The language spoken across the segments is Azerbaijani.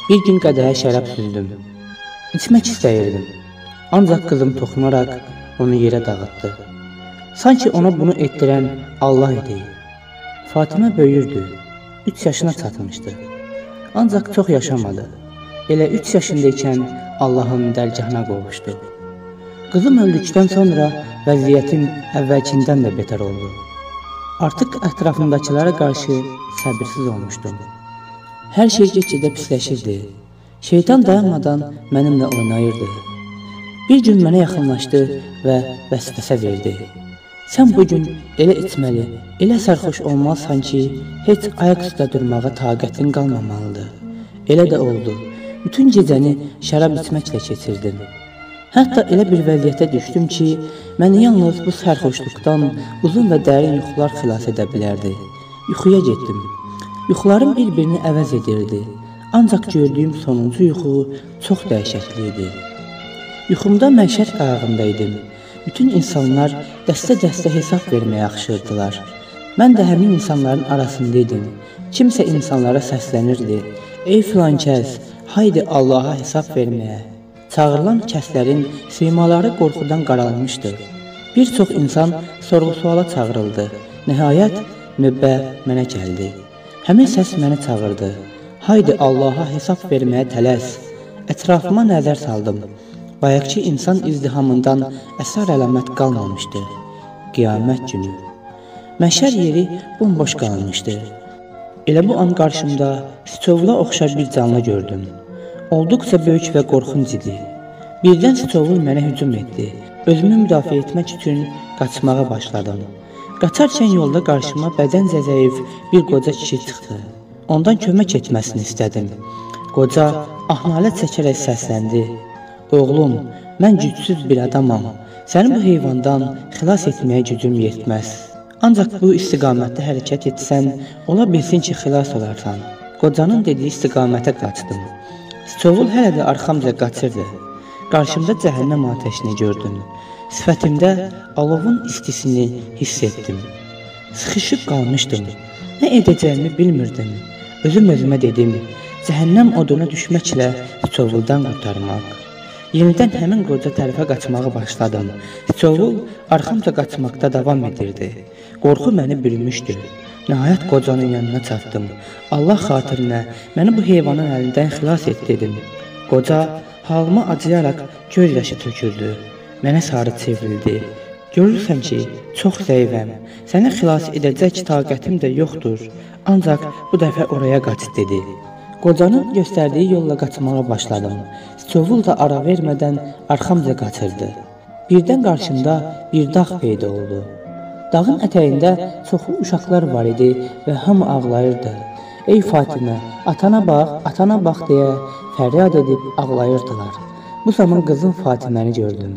Bir gün qədəhə şərab süzdüm. İçmək istəyirdim. Ancaq qızım toxunaraq onu yerə dağıtdı. Sanki ona bunu etdirən Allah idi. Fatimə böyürdü. 3 yaşına çatmışdı. Ancaq çox yaşamadı. Elə 3 yaşındaykən Allahın dərgahına qovuşdu. Qızım öldükdən sonra vəziyyətim əvvəlkindən də betər oldu. Artıq ətrafımdakılara qarşı səbirsiz olmuşdum. Hər şey get-gedə pisləşirdi. Şeytan dayanmadan mənimlə oynayırdı. Bir gün mənə yaxınlaşdı və vəsvəsə verdi. Sən bugün elə içməli, elə sərxoş olmalısan ki, heç ayaq üstə durmağa taqətin qalmamalıdır. Elə də oldu. Bütün gecəni şərab içməklə keçirdim. Hətta elə bir vəziyyətə düşdüm ki, məni yalnız bu sərxoşluqdan uzun və dərin yuxular xilas edə bilərdi. Yuxuya getdim. Yuxularım bir-birini əvəz edirdi. Ancaq gördüyüm sonuncu yuxu çox dəhşətli idi. Yuxumda məşər ayağındaydım. Bütün insanlar dəstə-dəstə hesab verməyə axışırdılar. Mən də həmin insanların arasındaydım. Kimsə insanlara səslənirdi. Ey filan kəs, haydi Allaha hesab verməyə. Çağırılan kəslərin simaları qorxudan qaralmışdı. Bir çox insan sorğu-suala çağırıldı. Nəhayət növbə mənə gəldi. Həmin səs məni çağırdı. Haydi Allaha hesab verməyə tələs. Ətrafıma nəzər saldım. Bayaqki insan izdihamından əsər əlamət qalmamışdı. Qiyamət günü. Məşər yeri bomboş qalmışdı. Elə bu an qarşımda siçovula oxşar bir canlı gördüm. Olduqca böyük və qorxunc idi. Birdən siçovul mənə hücum etdi. Özümü müdafiə etmək üçün qaçmağa başladım. Qaçarkən yolda qarşıma bədəncə zəif bir qoca kişi çıxdı. Ondan kömək etməsini istədim. Qoca ahnalə çəkərək səsləndi. Oğlum, mən gücsüz bir adamam. Səni bu heyvandan xilas etməyə gücüm yetməz. Ancaq bu istiqamətdə hərəkət etsən, ola bilsin ki, xilas olarsan. Qocanın dediyi istiqamətə qaçdım. Siçovul hələ də arxamca qaçırdı. Qarşımda cəhənnəm atəşini gördüm. Sifətimdə alovun istisini hiss etdim. Sıxışıb qalmışdım. Nə edəcəyimi bilmirdim. Özüm-özümə dedim, cəhənnəm oduna düşməklə siçovuldan qurtarmaq. Yenidən həmin qoca tərəfə qaçmağa başladım. Siçovul arxamca qaçmaqda davam edirdi. Qorxu məni bürümüşdü. Nəhayət qocanın yanına çatdım. Allah xatirinə məni bu heyvanın əlindən xilas et dedim. Qoca halıma acıyaraq göz yaşı tökürdü. Mənə sarı çevrildi. Görürsən ki, çox zəifəm. Səni xilas edəcək taqətim də yoxdur. Ancaq bu dəfə oraya qaç dedi. Qocanın göstərdiyi yolla qaçmağa başladım. Siçovul da ara vermədən arxamca qaçırdı. Birdən qarşımda bir dağ peyda oldu. Dağın ətəyində çoxlu uşaqlar var idi və hamı ağlayırdı. Ey Fatimə, atana bax deyə fəryad edib ağlayırdılar. Bu zaman qızım Fatiməni gördüm.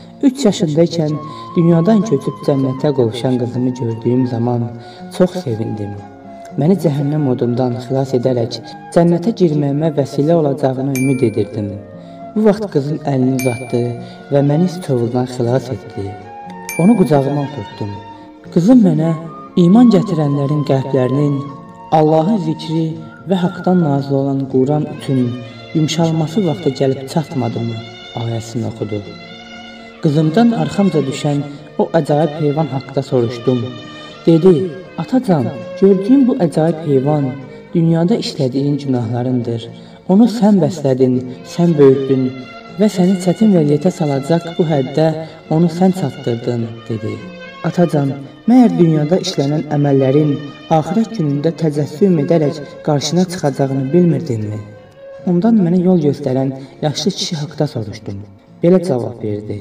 3 yaşındaykən dünyadan köçüb cənnətə qovuşan qızımı gördüyüm zaman çox sevindim. Məni cəhənnəm odundan xilas edərək cənnətə girməyimə vəsilə olacağını ümid edirdim. Bu vaxt qızım əlini uzatdı və məni siçovuldan xilas etdi. Onu qucağıma oturdum. Qızım mənə iman gətirənlərin qəlblərinin Allahın zikri və haqdan nazil olan Quran üçün yumşalması vaxtı gəlib çatmadımı ayəsini oxudu. Qızımdan arxamca düşən o əcaib heyvan haqqında soruşdum. Dedi, atacan, gördüyün bu əcaib heyvan dünyada işlədiyin günahlarındır. Onu sən bəslədin, sən böyütdün və səni çətin vəziyyətə salacaq bu həddə onu sən çatdırdın, dedi. Atacan, məyər dünyada işlənən əməllərin axirət günündə təcəssüm edərək qarşına çıxacağını bilmirdinmi? Ondan mənə yol göstərən yaşlı kişi haqqında soruşdum. Belə cavab verdi.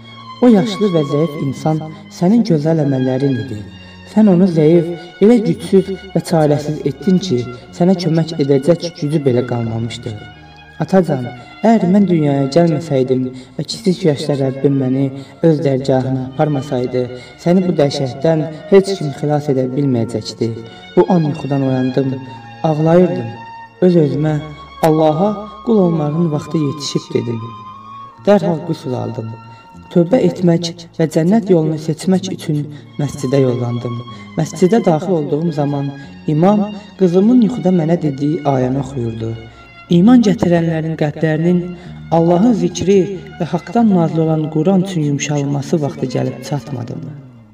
O yaşlı və zəif insan sənin gözəl əməllərin idi. Sən onu zəif, elə gücsüz və çarəsiz etdin ki, sənə kömək edəcək gücü belə qalmamışdı. Atacan, əgər mən dünyaya gəlməsəydim və kiçik yaşda Rəbbim məni öz dərgahına aparmasaydı, səni bu dəhşətdən heç kim xilas edə bilməyəcəkdi. Bu an yuxudan oyandım, ağlayırdım. Öz-özümə Allaha qul olmağın vaxtı yetişib dedim. Dərhal qüsl aldım. Tövbə etmək və cənnət yolunu seçmək üçün məscidə yollandım. Məscidə daxil olduğum zaman imam qızımın yuxuda mənə dediyi ayəni oxuyurdu. İman gətirənlərin qəlblərinin Allahın zikri və haqdan nazil olan Quran üçün yumşalması vaxtı gəlib çatmadımı?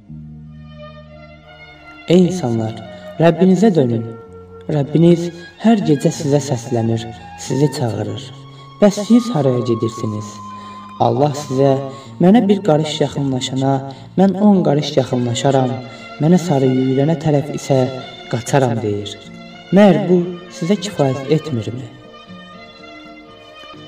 Ey insanlar, Rəbbinizə dönün. Rəbbiniz hər gecə sizə səslənir, sizi çağırır. Bəs siz haraya gedirsiniz? Allah sizə, mənə bir qarış yaxınlaşana, mən 10 qarış yaxınlaşaram, mənə sarı yüyülənə tərəf isə qaçaram deyir. Məyər bu sizə kifayət etmirmi?